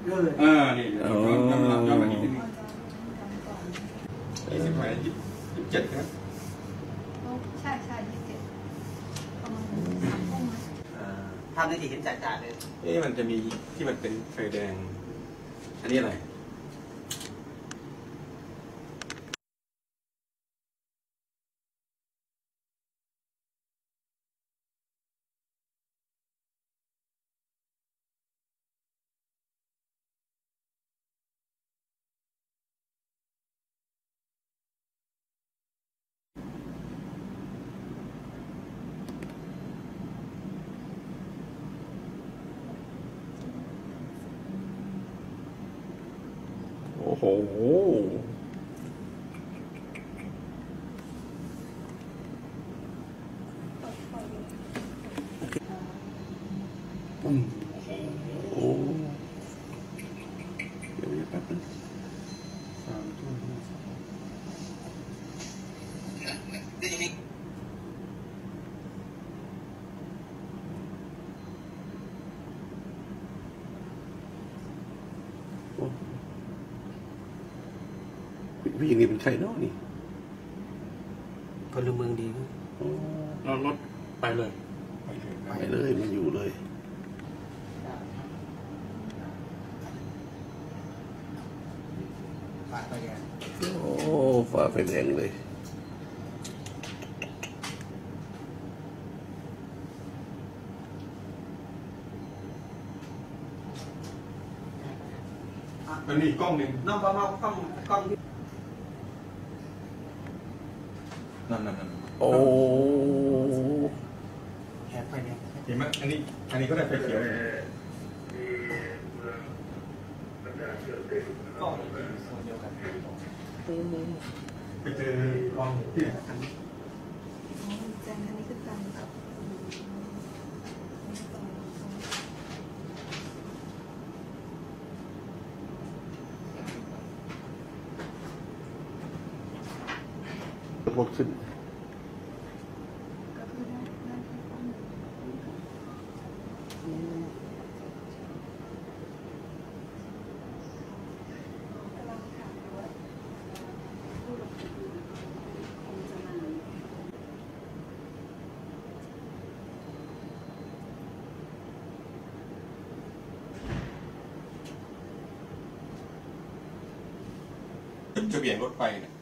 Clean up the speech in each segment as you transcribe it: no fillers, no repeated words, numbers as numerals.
นี่ย้อนมานิดนึง27ครับใช่27ประมาณ3 ทุ่มภาพนี้ที่เห็นจ่าๆเลยมันจะมีที่มันเป็นไฟแดงอันนี้อะไรโอ้โหโอ้เดี๋ยวแป๊บนึง3 ทุ่มผู้หญิงนี่เป็นใครเนาะนี่พลเมืองดีเรารถไปเลยมันอยู่เลยโอ้ฝ่าไฟแดงเลยมันมีกล้องหนึ่งน้องกล้องนั่นโอ้แหกไปเนี่ยเห็นไหมอันนี้ก็ได้ไฟเขียวเลยก็ส่วนเดียวกันไปเจอกล้องที่ไหนอันนี้แจ้งอันนี้คือการรถขึ้นจะเบี่ยงรถไฟเนี่ย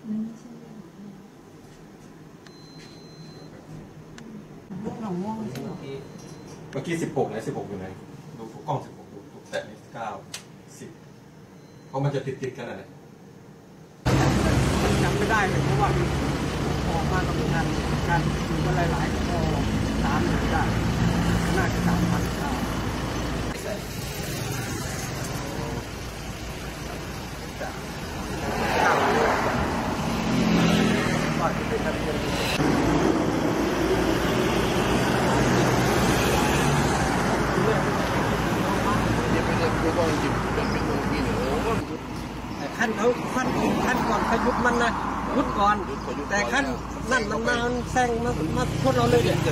เมื่อกี้16นะ16อยู่ไหนดูกล้อง16ดูแต่นี่9 10เพราะมันจะติดกันอะไรจำไม่ได้เลยเพราะว่าออกมากับงานอยู่กันหลายๆก็3 หนึ่งได้น่าจะ3,000ได้ขั้นก่อนขยุดมันนะยุดก่อนแต่ขั้นนั่นมันมาแซงมาพวกเราเลยเนี่ย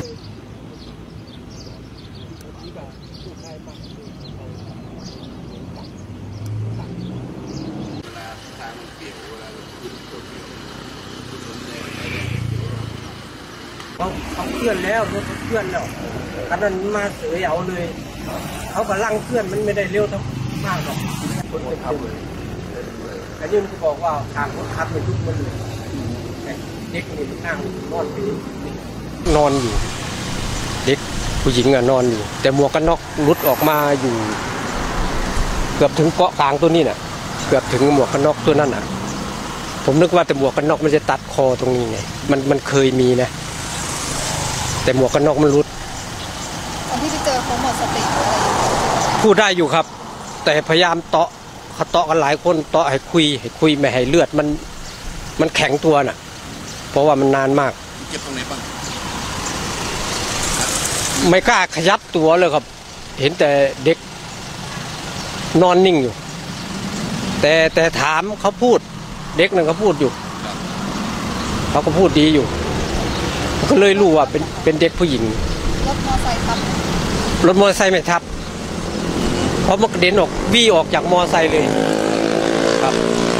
เขาเคลื่อนแล้วรถเคลื่อนแล้วคันนั้นมาเสือเอาเลยเขากำลังเคลื่อนมันไม่ได้เร็วทั้งมากหรอกคนจะทำเลยแต่นี่มันก็บอกว่าทางรถคันมันยุบมันเลยเด็กนี่นั่งนอนอยู่เด็กผู้หญิงนอนอยู่แต่หมวกกันน็อกรุดออกมาอยู่เกือบถึงเกาะกลางตัวนี้น่ะเกือบถึงหมวกกันน็อกตัวนั้นน่ะผมนึกว่าแต่หมวกกันน็อกมันจะตัดคอตรงนี้ไงมันเคยมีนะแต่หมวกกันน็อกมันรุดตอนที่ไปเจอเขาหมดสติอะไรพูดได้อยู่ครับแต่พยายามเตาะกันหลายคนเตาะให้คุยไม่ให้เลือดมันแข็งตัวน่ะเพราะว่ามันนานมากเจ็บตรงไหนบ้างไม่กล้าขยับตัวเลยครับเห็นแต่เด็กนอนนิ่งอยู่แต่ถามเขาพูดเด็กนั่นเขาพูดอยู่เขาก็พูดดีอยู่ก็เลยรู้ว่าเป็นเด็กผู้หญิงรถมอเตอร์ไซค์ทับรถมอเตอร์ไซค์ไม่ทับเพราะมันกระเด็นออกวี่ออกจากมอไซค์เลยครับ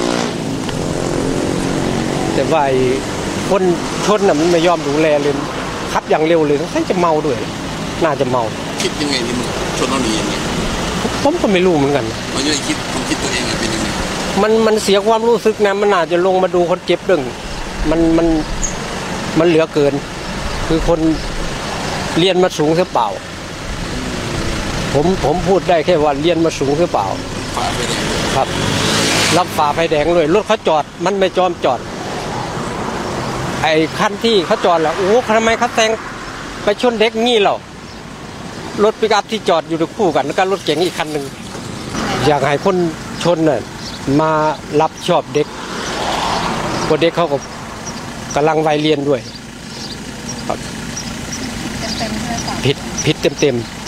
แต่ว่าคนชนน่ะมันไม่ยอมดูแลเลยขับอย่างเร็วเลยทั้งจะเมาด้วยน่าจะเมาคิดยังไงที่มึงชนเราหนียังไงผมก็ไม่รู้เหมือนกันเราจะคิดความคิดตัวเองเป็นยังไงมันเสียความรู้สึกนะมันอาจจะลงมาดูคนเจ็บดึงมันเหลือเกินคือคนเรียนมาสูงหรือเปล่าผมพูดได้แค่ว่าเรียนมาสูงหรือเปล่าฝ่าไฟแดงครับรับฝ่าไฟแดงเลยรถเขาจอดมันไม่จอมจอดไอ้คันที่เขาจอดแล้วโอ้ทำไมเขาแซงไปชนเด็กงี้เหรอรถปิกอัพที่จอดอยู่คู่กันแล้วก็รถเก๋งอีกคันหนึ่งอยากให้คนชนน่ะมารับชอบเด็กเพราะเด็กเขาก็กำลังวัยเรียนด้วยผิดเต็ม